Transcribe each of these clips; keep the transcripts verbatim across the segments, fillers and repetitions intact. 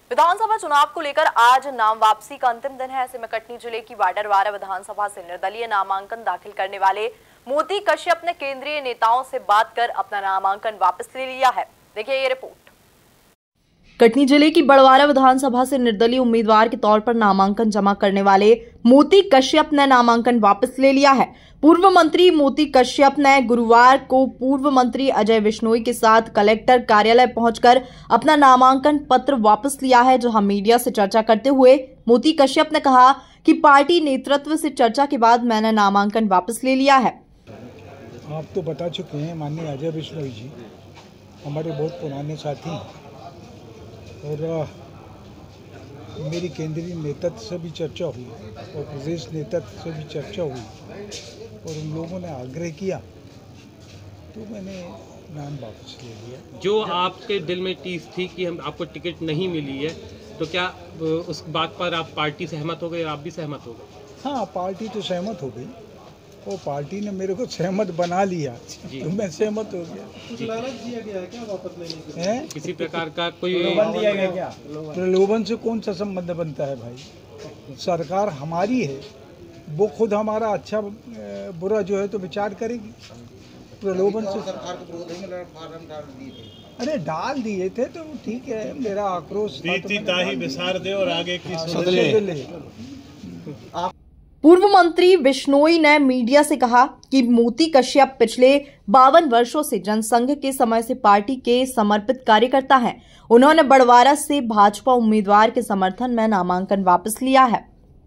विधानसभा चुनाव को लेकर आज नाम वापसी का अंतिम दिन है। ऐसे में कटनी जिले की वाडरवारा विधानसभा से निर्दलीय नामांकन दाखिल करने वाले मोती कश्यप ने केंद्रीय नेताओं से बात कर अपना नामांकन वापस ले लिया है। देखिए ये रिपोर्ट। कटनी जिले की बड़वारा विधानसभा से निर्दलीय उम्मीदवार के तौर पर नामांकन जमा करने वाले मोती कश्यप ने नामांकन वापस ले लिया है। पूर्व मंत्री मोती कश्यप ने गुरुवार को पूर्व मंत्री अजय बिश्नोई के साथ कलेक्टर कार्यालय पहुंचकर अपना नामांकन पत्र वापस लिया है। जहां मीडिया से चर्चा करते हुए मोती कश्यप ने कहा कि पार्टी नेतृत्व से चर्चा के बाद मैंने नामांकन वापस ले लिया है। आप तो बता चुके हैं, माननीय अजय बिश्नोई जी हमारे बहुत पुराने साथी हैं और मेरी केंद्रीय नेतृत्व से भी चर्चा हुई और प्रदेश नेतृत्व से भी चर्चा हुई और उन लोगों ने आग्रह किया तो मैंने नाम वापस ले लिया। जो आपके दिल में टीस थी कि हम आपको टिकट नहीं मिली है, तो क्या उस बात पर आप पार्टी सहमत हो गए और आप भी सहमत हो गए? हाँ, पार्टी तो सहमत हो गई और पार्टी ने मेरे को सहमत बना लिया तो मैं सहमत हो गया। कुछ लालच दिया गया है क्या वापस लेने के लिए? किसी प्रकार का कोई प्रलोभन दिया गया क्या? प्रलोभन से कौन सा संबंध बनता है भाई? सरकार हमारी है, वो खुद हमारा अच्छा बुरा जो है तो विचार करेगी। प्रलोभन से सरकार को विरोध में फार्म डाल दिए थे। अरे डाल दिए थे तो ठीक है, मेरा आक्रोश विसार दे और आगे की पूर्व मंत्री बिश्नोई ने मीडिया से कहा कि मोती कश्यप पिछले बावन वर्षों से जनसंघ के समय से पार्टी के समर्पित कार्यकर्ता हैं। उन्होंने बड़वारा से भाजपा उम्मीदवार के समर्थन में नामांकन वापस लिया है।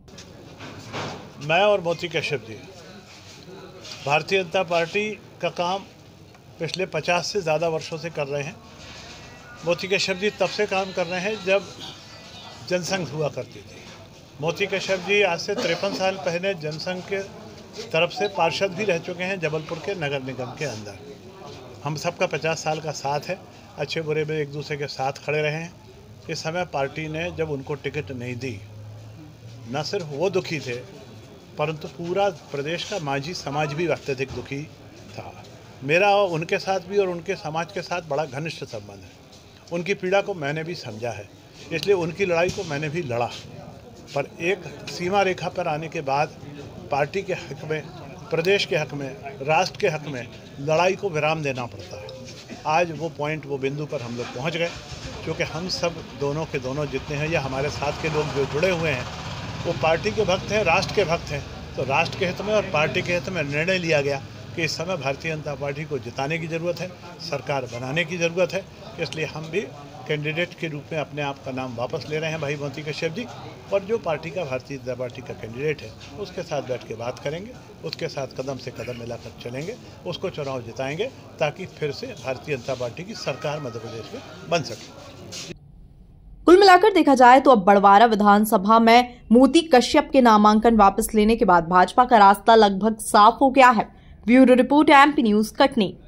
मैं और मोती कश्यप जी भारतीय जनता पार्टी का काम पिछले पचास से ज़्यादा वर्षों से कर रहे हैं। मोती कश्यप जी तब से काम कर रहे हैं जब जनसंघ हुआ करती थी। मोती कश्यप जी आज से तिरपन साल पहले जनसंघ के तरफ से पार्षद भी रह चुके हैं जबलपुर के नगर निगम के अंदर। हम सबका पचास साल का साथ है, अच्छे बुरे में एक दूसरे के साथ खड़े रहे हैं। इस समय पार्टी ने जब उनको टिकट नहीं दी, न सिर्फ वो दुखी थे परंतु पूरा प्रदेश का माझी समाज भी अत्यधिक दुखी था। मेरा उनके साथ भी और उनके समाज के साथ बड़ा घनिष्ठ संबंध है। उनकी पीड़ा को मैंने भी समझा है, इसलिए उनकी लड़ाई को मैंने भी लड़ा। पर एक सीमा रेखा पर आने के बाद पार्टी के हक में, प्रदेश के हक में, राष्ट्र के हक में लड़ाई को विराम देना पड़ता है। आज वो पॉइंट, वो बिंदु पर हम लोग पहुंच गए, क्योंकि हम सब दोनों के दोनों जितने हैं या हमारे साथ के लोग जो जुड़े हुए हैं वो पार्टी के भक्त हैं, राष्ट्र के भक्त हैं। तो राष्ट्र के हित में और पार्टी के हित में निर्णय लिया गया कि इस समय भारतीय जनता पार्टी को जिताने की ज़रूरत है, सरकार बनाने की ज़रूरत है। इसलिए हम भी कैंडिडेट के रूप में अपने आप का नाम वापस ले रहे हैं भाई मोती कश्यप जी। और जो पार्टी का, भारतीय जनता पार्टी का कैंडिडेट है उसके साथ बैठ के बात करेंगे, उसके साथ कदम से कदम मिलाकर चलेंगे, उसको चुनाव जिताएंगे ताकि फिर से भारतीय जनता पार्टी की सरकार मध्य प्रदेश में बन सके। कुल मिलाकर देखा जाए तो अब बड़वारा विधानसभा में मोती कश्यप के नामांकन वापस लेने के बाद भाजपा का रास्ता लगभग साफ हो गया है। Bureau report, MP news, Katni.